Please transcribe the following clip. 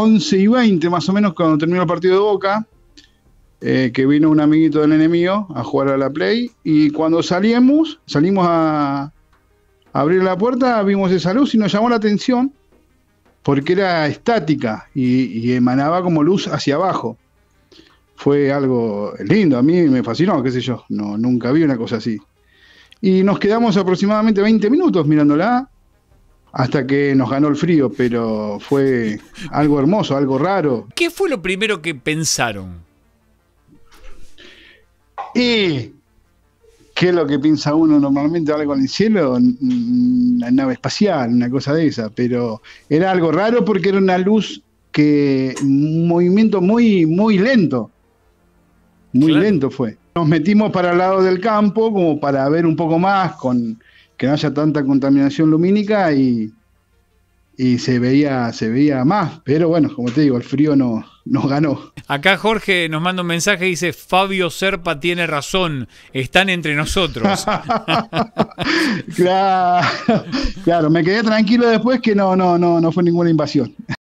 11:20 más o menos cuando terminó el partido de Boca, que vino un amiguito del enemigo a jugar a la Play, y cuando salimos a abrir la puerta, vimos esa luz y nos llamó la atención porque era estática y emanaba como luz hacia abajo. Fue algo lindo, a mí me fascinó, qué sé yo, no, nunca vi una cosa así. Y nos quedamos aproximadamente 20 minutos mirándola hasta que nos ganó el frío, pero fue algo hermoso, algo raro. ¿Qué fue lo primero que pensaron? ¿Qué es lo que piensa uno normalmente? Algo en el cielo, una nave espacial, una cosa de esa, pero era algo raro porque era una luz un movimiento muy, muy lento. Muy Claro. lento fue. Nos metimos para el lado del campo como para ver un poco más, que no haya tanta contaminación lumínica y se veía más. Pero bueno, como te digo, el frío nos ganó. Acá Jorge nos manda un mensaje y dice: Fabio Serpa tiene razón, están entre nosotros. Claro, me quedé tranquilo después que no fue ninguna invasión.